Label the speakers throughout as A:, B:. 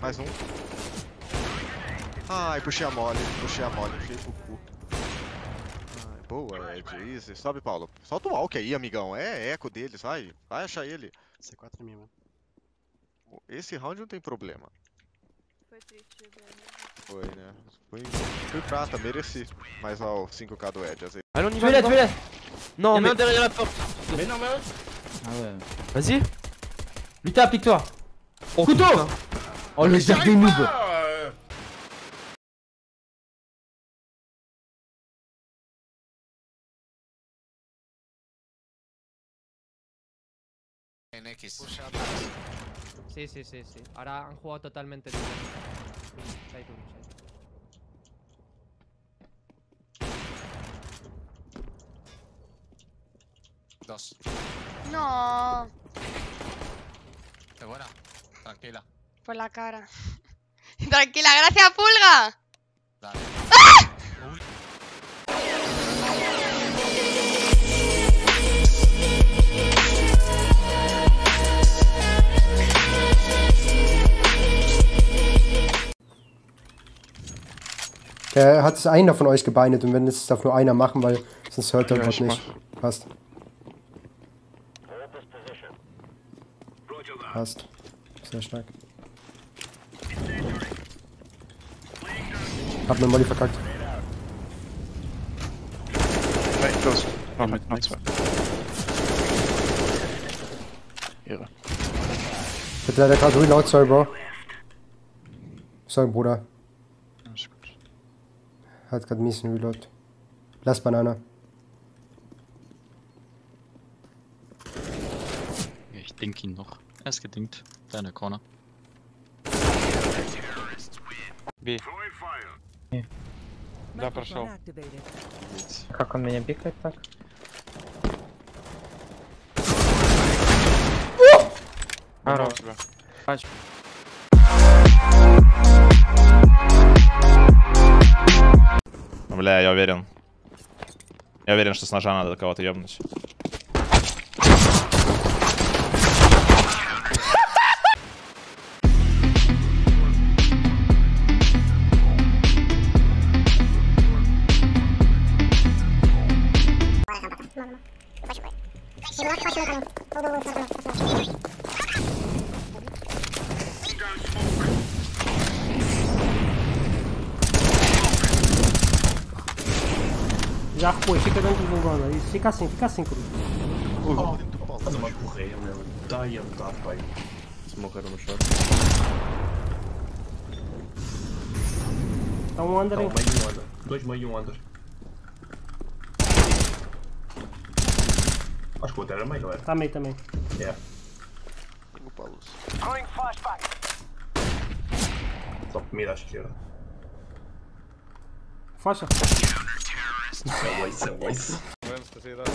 A: Mais um. Ai, puxei a mole, enfiei pro cu. Ai, boa, Ed, easy. Sobe, Paulo. Solta o walk aí, amigão. É eco deles, vai. Vai achar ele.
B: C4 é minha, mano.
A: Esse round não tem problema.
C: Foi triste, Breno.
A: Foi, né? Fui prata, mereci. Mas ó, o 5k do Ed, às vezes.
D: Allez, on y va. Je vais là. Non, mais.
E: derrière la porte.
B: Mais non, mais...
D: Ah ouais. Vas-y.
E: Putain, applique-toi.
D: Oh,
E: Couteau.
D: putain. Oh, le zerg des noobs.
F: En X.
G: Sí, sí, sí, sí. Ahora han jugado totalmente diferente. Side 1, side.
F: Dos.
C: No,
F: ¿Qué buena? Tranquila.
C: por la cara. Tranquila, gracias, Pulga.
F: Dale. Uy.
B: Der hat es einer von euch gebeinet und wenn das darf nur einer machen, weil sonst hört er
A: Ja,
B: dort
A: ich
B: nicht. Passt. Passt. Sehr stark. Hab mir Molly verkackt.
A: Right, close. Noch mit, noch zwei. Ehre.
B: Ich hab leider gerade Reload, sorry, Bro. Sorry, Bruder.
A: Alles gut.
B: Hat gerade mies einen Reload. Lass Banane.
H: Ich denke ihn noch. Er ist gedingt. Da in der Corner.
D: B. Да, прошел.
E: Как он меня пикает так?
D: Хорош. Матч.
I: Бля, я уверен. Я уверен, что с ножа надо кого-то ёбнуть.
B: Já foi, fica dentro do vagão aí. Fica assim, Cruz.
A: Faz uma
J: correia, meu. Tá e tá, pai. Se morreram no chão.
B: Tá um under aí.
J: Meio e um under. 2 meio e um under. Acho que o outro era meio, não era?
B: Tá meio também.
J: É.
A: Tenho pra luz.
J: Só comida à esquerda.
B: Faixa.
J: É Waze, é Waze.
A: Vamos, tá sem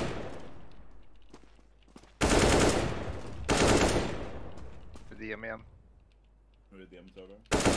A: Redeem igen.
I: Redeem server.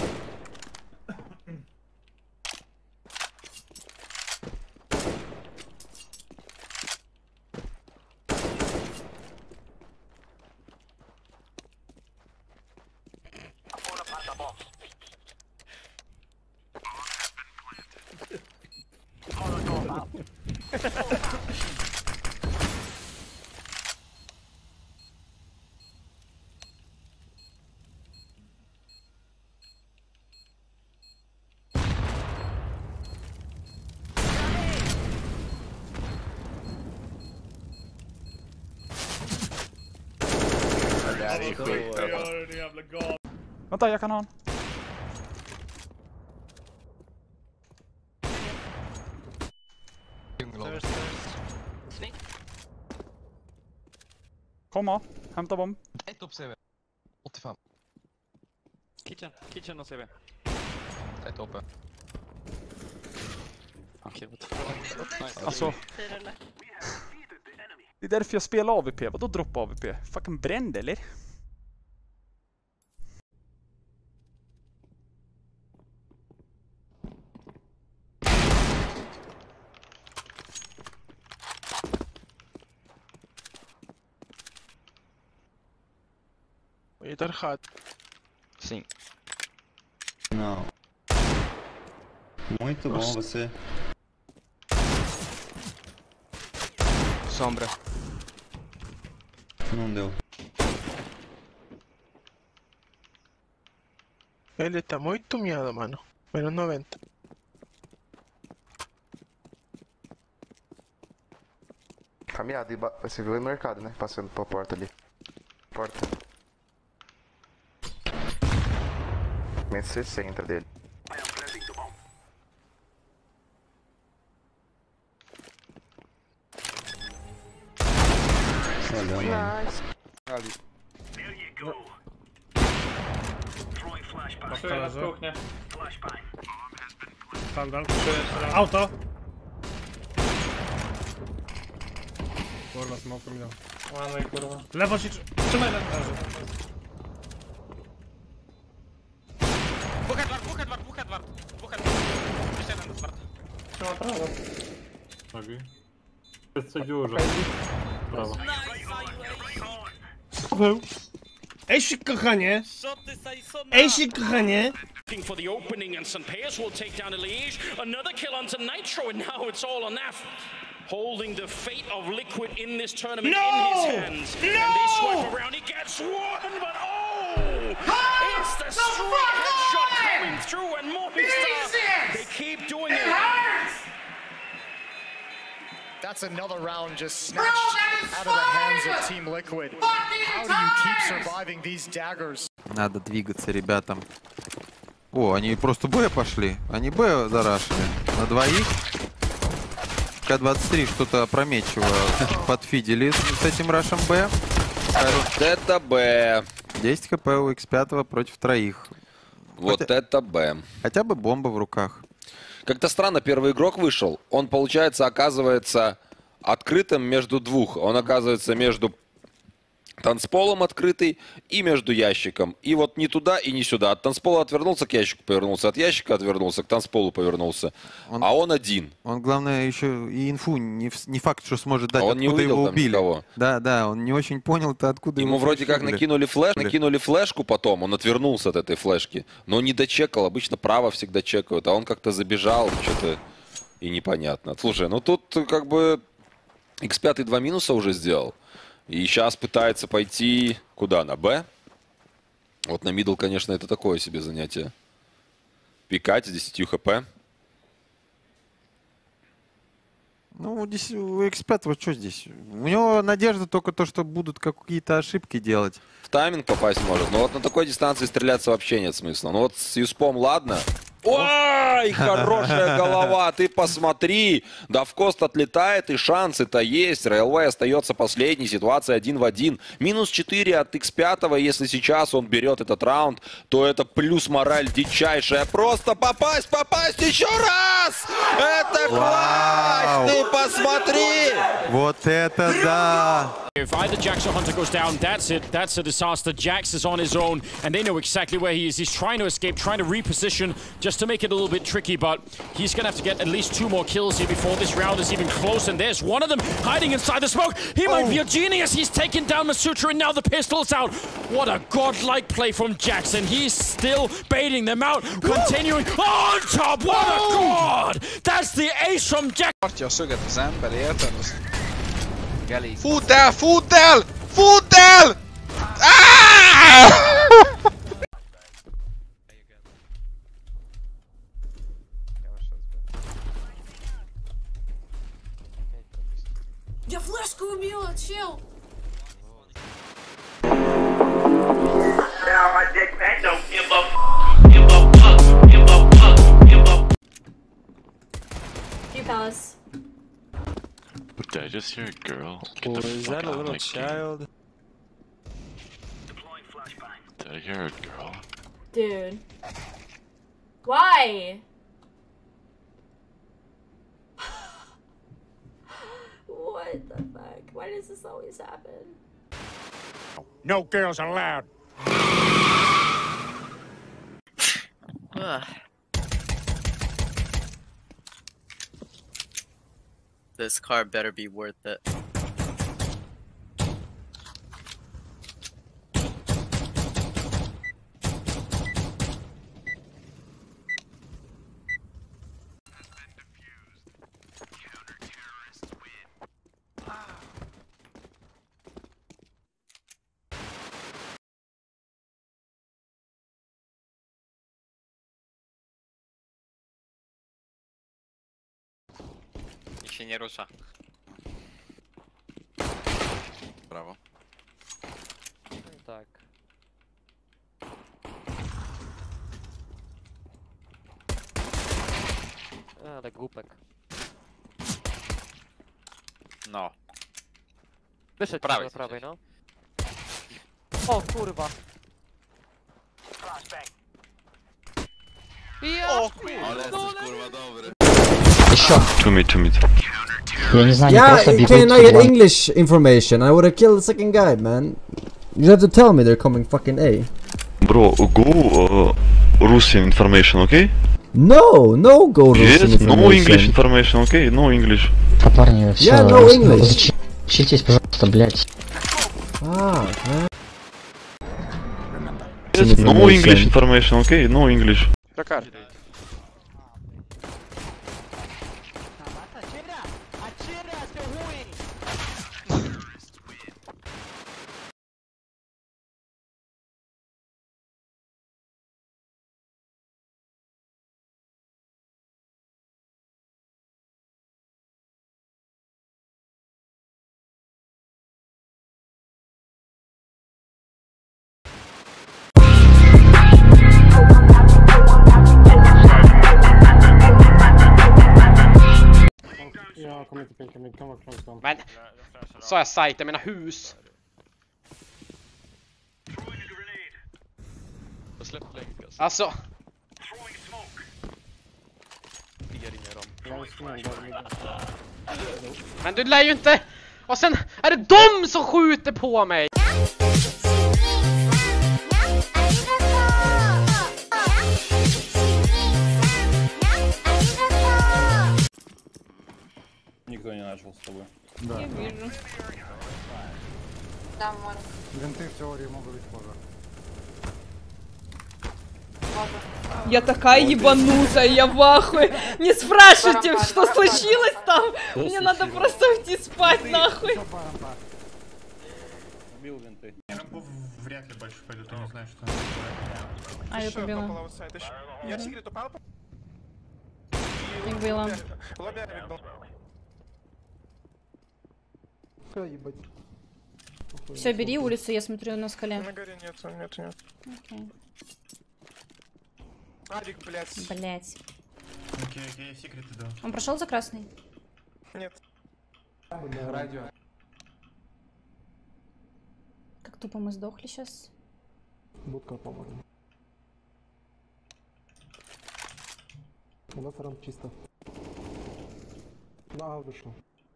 D: Vänta, jag kan ha en. Komma, hämta bomb.
F: Ett upp CV. 85.
D: Kitchen och CV.
F: Ett uppe.
D: Okej, what the fuck. Nice. Alltså,
C: Fyra.
D: det är därför jag spelar AVP. Vadå droppa AVP? Fucking bränd eller?
A: ويدر خاد
E: Sim.
J: Não. Muito bom você.
E: Sombra.
J: Não deu.
K: Ele tá muito miado, mano. Menos 90.
L: Caminhada, você viu o mercado, né? Passando pra porta ali. Porta. Menos 60 dele.
J: Nice.
A: Ali.
B: Auto! Kurwa, smoku mi dał. Łanuj, kurwa. Lewo ci... Trzymaj lewo.
F: Dwóch Edward. Jeszcze jeden Edward.
B: Trzyma prawo. Nogi. Jest coś dużo. Prawo. Ejsik, kochanie! Ejsik, kochanie!
M: For the opening, and St. Pius will take down Liège. Another kill onto Nitro, and now it's all on Naf. Holding the fate of Liquid in this tournament in his hands. And they swipe around, he gets one, but it's the straight headshot coming through, and Movistar, they keep doing it.
N: That's another round just snatched out of the hands of Team Liquid. How do you keep surviving these daggers?
O: Надо двигаться ребятам. О, они просто Б пошли. Они Б зарашили. На двоих. К-23 что-то опрометчиво подфидели с этим рашем Б.
P: Вот это Б.
O: 10 хп у X5 против троих.
P: Вот это Б.
O: Хотя бы бомба в руках.
P: Как-то странно первый игрок вышел. Он, получается, оказывается открытым между двух. Он оказывается между танцполом открытый и между ящиком. И вот ни туда и ни сюда. От танцпола отвернулся, к ящику повернулся. От ящика отвернулся, к танцполу повернулся. А он один.
O: Он, главное, еще и инфу не факт, что сможет дать,
P: он
O: откуда
P: не увидел
O: его
P: там
O: убили.
P: никого.
O: Да, он не очень понял-то, откуда
P: Ему
O: его
P: вроде как накинули флешку потом, он отвернулся от этой флешки. Но не дочекал, обычно право всегда чекают. А он как-то забежал, что-то и непонятно. Слушай, ну тут как бы X5 2 минуса уже сделал. И сейчас пытается пойти куда? На Б? Вот на мидл, конечно, это такое себе занятие. Пикать с 10 хп.
O: Ну, у X5 вот что здесь? У него надежда только то, что будут какие-то ошибки делать.
P: В тайминг попасть может, но вот на такой дистанции стреляться вообще нет смысла. Ну вот с Юспом ладно. Ой, хорошая голова, ты посмотри. Давкост отлетает, и шансы-то есть. Railway остается последний, ситуация 1 в 1. Минус 4 от X5, если сейчас он берет этот раунд, то это плюс мораль дичайшая. Просто попасть еще раз! Это класс! Ты посмотри!
O: Вот это да!
M: If either Jax or Hunter goes down, that's it. That's a disaster. Jax is on his own, and they know exactly where he is. He's trying to escape, trying to reposition, just to make it a little bit tricky, but he's going to have to get at least 2 more kills here before this round is even close, and there's one of them hiding inside the smoke. He might be a genius. He's taken down Masutra, and now the pistol's out. What a godlike play from Jax, and he's still baiting them out, continuing on top. What a god! That's the ace from Jax.
Q: Tartja a szöget az ember, érted?
A: Fudd el! Fudd el! Fudd el!
C: Я флешку убила, чел!
R: Few palace.
H: Did I just hear a girl?
D: Oh, is that a little child?
H: Did I hear a girl?
R: Dude. Why? What the fuck? Why does this always happen?
S: No girls allowed.
E: This car better be worth it.
Q: się nie rusza. Brawo.
G: Tak. Ale głupek.
Q: No.
G: Wyszedł
Q: Prawej
G: do prawej, no. O kurwa. Ja
Q: Ale jesteś kurwa dobry.
H: Еще. To mid.
B: Я не знаю, yeah, can I get English information? I would have killed the second guy, man. You have to tell me they're coming fucking A.
H: Bro, go Russian information, okay?
B: No go Russian
H: Yes,
B: information.
H: no English information, okay? No English.
B: Парни, все. Yeah, no English.
M: Учитесь, пожалуйста, блядь.
B: Fuck, man.
H: Yes, no English information, okay? No English.
D: Dakar.
G: Men, sa jag sajt, jag menar hus. Alltså. Men du lär ju inte. Och sen är det de som skjuter på mig.
I: Никто не начал с тобой.
C: Да. Я вижу. Да, может.
O: Винты в теории могут быть позже.
C: Я такая ебанутая, я в ахуе. Не спрашивайте, что случилось там. Мне надо просто уйти спать, нахуй.
I: Убил винты.
J: Вряд ли больше пойдут, я не знаю, что.
C: А, я побила.
K: Я секрет упал.
C: Не было. Все, бери улицу, я смотрю на скале.
K: На горе нет.
C: Окей.
K: Адик, блядь.
C: Блять.
J: Окей, я секрет иду.
C: Он прошел за красный?
K: Нет.
O: Радио.
C: Как тупо мы сдохли сейчас.
O: Будка помогла. У нас рам чисто. Да, вышел.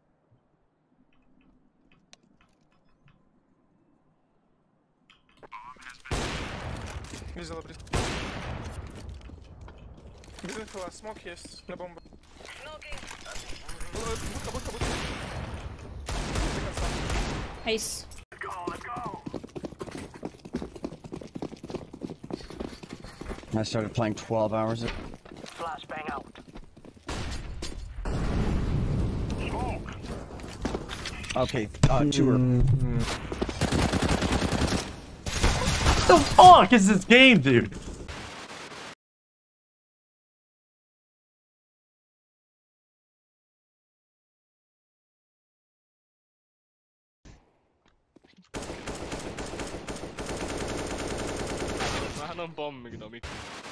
K: Видела близко. Без инфила, смог есть на бомбу. Будка.
C: Эйс.
M: I started playing 12 hours ago.
S: Flashbang out.
M: Okay, tour.
J: What the fuck is this game, dude?
D: Han har en bombing då, mitt.